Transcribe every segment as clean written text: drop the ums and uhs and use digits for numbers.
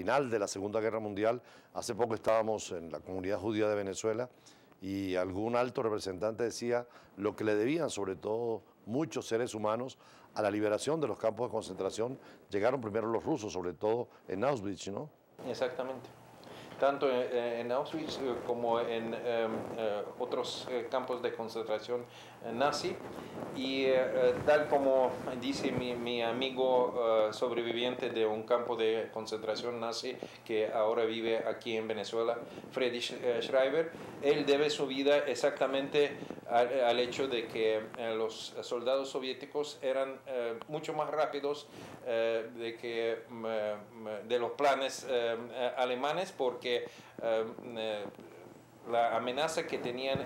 final de la Segunda Guerra Mundial. Hace poco estábamos en la comunidad judía de Venezuela y algún alto representante decía lo que le debían, sobre todo muchos seres humanos, a la liberación de los campos de concentración. Llegaron primero los rusos, sobre todo en Auschwitz, ¿no? Exactamente. Tanto en Auschwitz como en otros campos de concentración nazi. Y tal como dice mi amigo sobreviviente de un campo de concentración nazi que ahora vive aquí en Venezuela, Friedrich Schreiber, él debe su vida exactamente al hecho de que los soldados soviéticos eran mucho más rápidos de los planes alemanes, porque la amenaza que tenían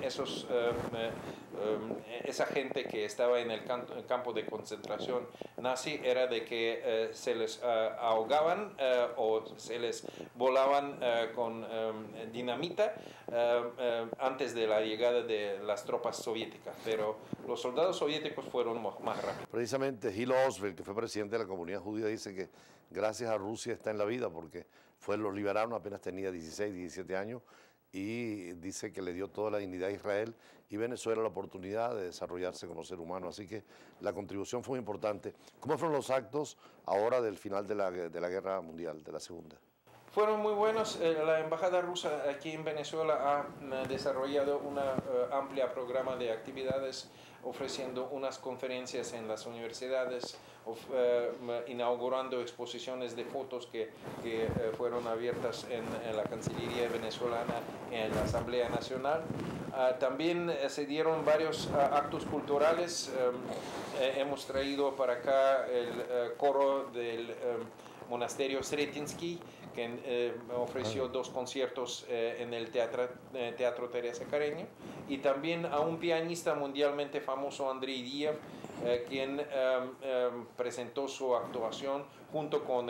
esa gente que estaba en el campo de concentración nazi era de que se les ahogaban o se les volaban con dinamita antes de la llegada de las tropas soviéticas, pero los soldados soviéticos fueron más rápidos. Precisamente Gil Oswald, que fue presidente de la comunidad judía, dice que gracias a Rusia está en la vida porque los liberaron apenas tenía 16, 17 años, y dice que le dio toda la dignidad a Israel y Venezuela la oportunidad de desarrollarse como ser humano. Así que la contribución fue muy importante. ¿Cómo fueron los actos ahora del final de la Guerra Mundial, de la Segunda? Fueron muy buenos. La Embajada rusa aquí en Venezuela ha desarrollado una amplia programa de actividades, ofreciendo unas conferencias en las universidades, inaugurando exposiciones de fotos que fueron abiertas en la Cancillería venezolana, en la Asamblea Nacional. También se dieron varios actos culturales. Hemos traído para acá el coro del monasterio Sretinsky, que ofreció 2 conciertos en el Teatro Teresa Carreño, y también a un pianista mundialmente famoso, Andrei Diev, quien presentó su actuación junto con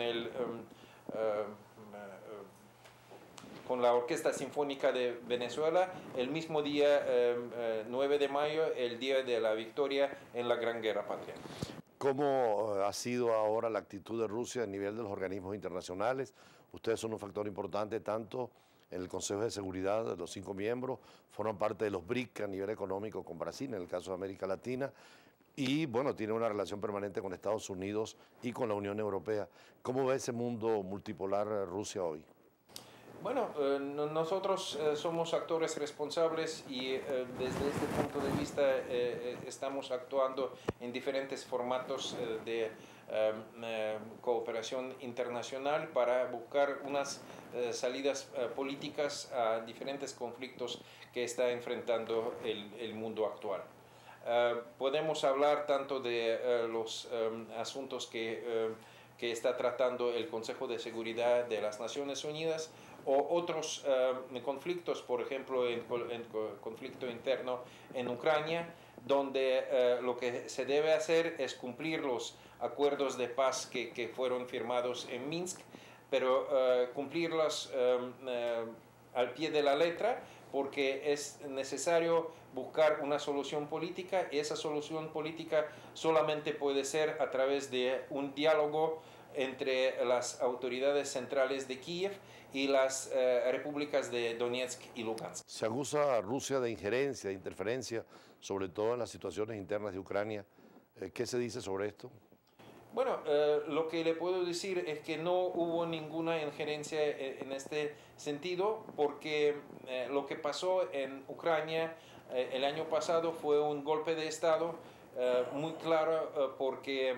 con la Orquesta Sinfónica de Venezuela el mismo día 9 de mayo, el día de la victoria en la Gran Guerra Patria. ¿Cómo ha sido ahora la actitud de Rusia a nivel de los organismos internacionales? Ustedes son un factor importante tanto en el Consejo de Seguridad, los 5 miembros, forman parte de los BRIC a nivel económico con Brasil, en el caso de América Latina, y bueno, tiene una relación permanente con Estados Unidos y con la Unión Europea. ¿Cómo ve ese mundo multipolar Rusia hoy? Bueno, nosotros somos actores responsables y desde este punto de vista estamos actuando en diferentes formatos de cooperación internacional para buscar unas salidas políticas a diferentes conflictos que está enfrentando el mundo actual. Podemos hablar tanto de los asuntos que está tratando el Consejo de Seguridad de las Naciones Unidas, o otros conflictos, por ejemplo, el conflicto interno en Ucrania, donde lo que se debe hacer es cumplir los acuerdos de paz que fueron firmados en Minsk, pero cumplirlos al pie de la letra, porque es necesario buscar una solución política, y esa solución política solamente puede ser a través de un diálogo entre las autoridades centrales de Kiev y las repúblicas de Donetsk y Lugansk. Se acusa a Rusia de injerencia, de interferencia, sobre todo en las situaciones internas de Ucrania. ¿Qué se dice sobre esto? Bueno, lo que le puedo decir es que no hubo ninguna injerencia en este sentido, porque lo que pasó en Ucrania el año pasado fue un golpe de Estado muy claro, porque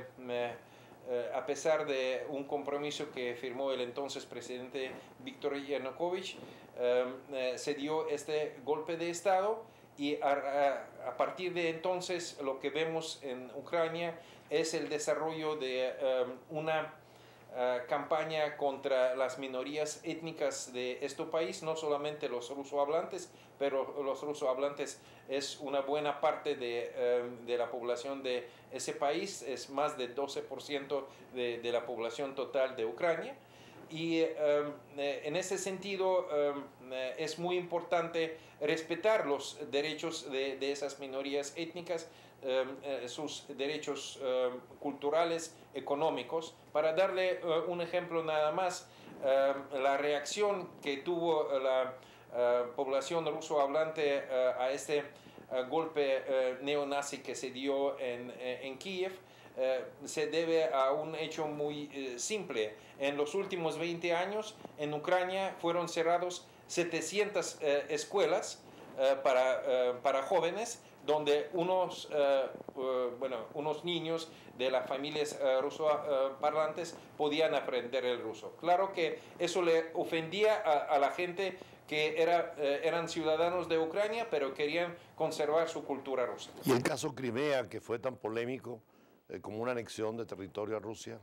a pesar de un compromiso que firmó el entonces presidente Víctor Yanukovych, se dio este golpe de Estado, y a partir de entonces lo que vemos en Ucrania es el desarrollo de una campaña contra las minorías étnicas de este país, no solamente los rusohablantes, pero los rusohablantes es una buena parte de la población de ese país, es más del 12% de la población total de Ucrania. Y en ese sentido es muy importante respetar los derechos de esas minorías étnicas, sus derechos culturales, económicos. Para darle un ejemplo nada más, la reacción que tuvo la población ruso-hablante a este golpe neonazi que se dio en Kiev se debe a un hecho muy simple. En los últimos 20 años en Ucrania fueron cerrados 700 escuelas para jóvenes donde unos niños de las familias ruso-parlantes podían aprender el ruso. Claro que eso le ofendía a la gente que eran ciudadanos de Ucrania, pero querían conservar su cultura rusa. ¿Y el caso Crimea, que fue tan polémico como una anexión de territorio a Rusia?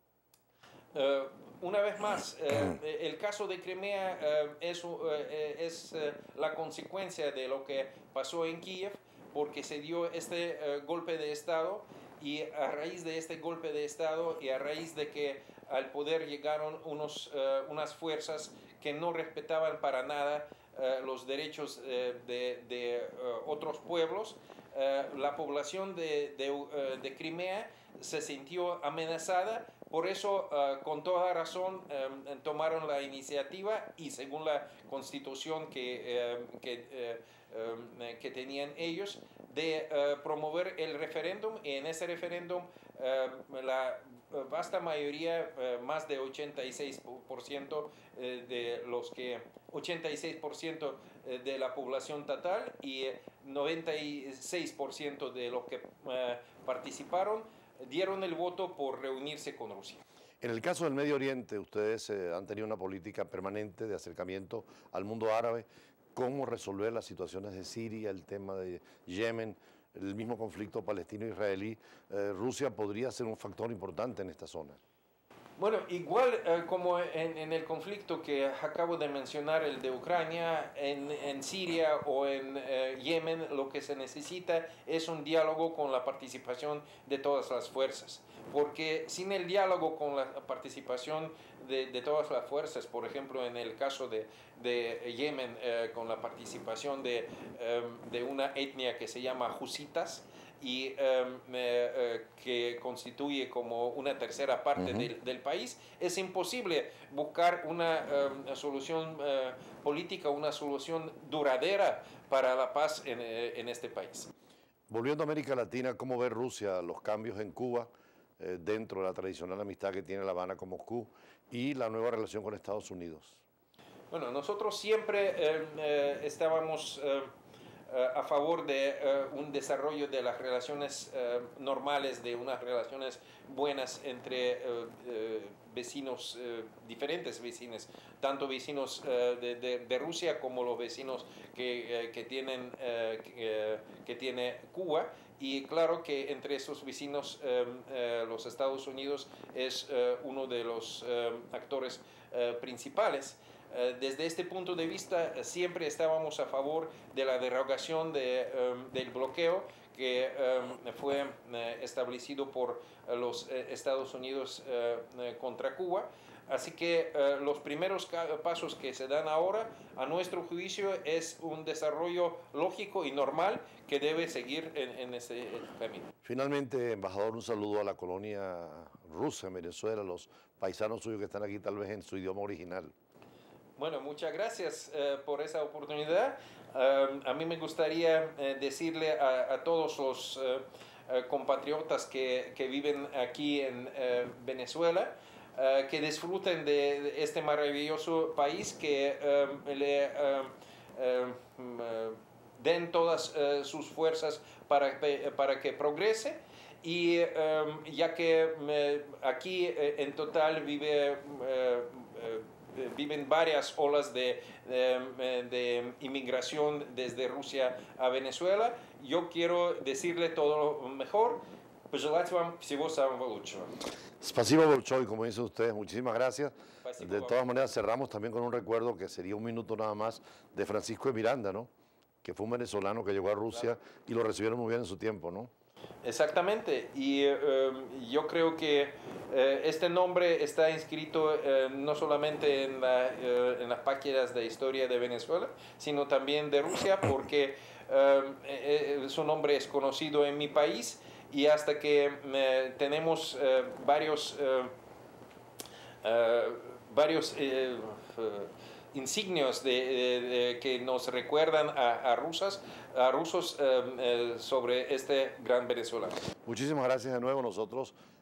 Una vez más, el caso de Crimea es la consecuencia de lo que pasó en Kiev, porque se dio este golpe de Estado, y a raíz de este golpe de Estado y a raíz de que al poder llegaron unas fuerzas que no respetaban para nada los derechos de otros pueblos, la población de Crimea se sintió amenazada. Por eso, con toda razón, tomaron la iniciativa y según la constitución que tenían ellos, de promover el referéndum, y en ese referéndum la vasta mayoría, más de 86% de 86% de la población total y 96% de los que participaron, dieron el voto por reunirse con Rusia. En el caso del Medio Oriente, ustedes han tenido una política permanente de acercamiento al mundo árabe. ¿Cómo resolver las situaciones de Siria, el tema de Yemen, el mismo conflicto palestino-israelí? Rusia podría ser un factor importante en esta zona. Bueno, igual como en el conflicto que acabo de mencionar, el de Ucrania, en Siria o en Yemen, lo que se necesita es un diálogo con la participación de todas las fuerzas. Porque sin el diálogo con la participación de todas las fuerzas, por ejemplo, en el caso de Yemen, con la participación de una etnia que se llama husitas, y que constituye como una tercera parte del país, es imposible buscar una solución política, una solución duradera para la paz en este país. Volviendo a América Latina, ¿cómo ve Rusia los cambios en Cuba dentro de la tradicional amistad que tiene La Habana con Moscú y la nueva relación con Estados Unidos? Bueno, nosotros siempre estábamos a favor de un desarrollo de las relaciones normales, de unas relaciones buenas entre vecinos, diferentes vecinos, tanto vecinos de Rusia como los vecinos que tiene Cuba. Y claro que entre esos vecinos los Estados Unidos es uno de los actores principales. Desde este punto de vista, siempre estábamos a favor de la derogación del bloqueo que fue establecido por los Estados Unidos contra Cuba. Así que los primeros pasos que se dan ahora, a nuestro juicio, es un desarrollo lógico y normal que debe seguir en ese camino. Finalmente, embajador, un saludo a la colonia rusa en Venezuela, los paisanos suyos que están aquí tal vez en su idioma original. Bueno, muchas gracias por esa oportunidad. A mí me gustaría decirle a todos los compatriotas que viven aquí en Venezuela que disfruten de este maravilloso país, que den todas sus fuerzas para que progrese. Y ya que aquí en total viven varias olas de inmigración desde Rusia a Venezuela, yo quiero decirle todo lo mejor. Пожелать вам всего самого лучшего. Spasibo Bolshoi, como dicen ustedes, muchísimas gracias. Спасибо De вам. todas maneras, cerramos también con un recuerdo que sería un minuto nada más de Francisco de Miranda, ¿no? Que fue un venezolano que llegó a Rusia y lo recibieron muy bien en su tiempo, ¿no? Exactamente, y yo creo que este nombre está inscrito no solamente en las páginas de historia de Venezuela, sino también de Rusia, porque su nombre es conocido en mi país, y hasta que tenemos varios varios insignios que nos recuerdan a rusos sobre este gran venezolano. Muchísimas gracias de nuevo. Nosotros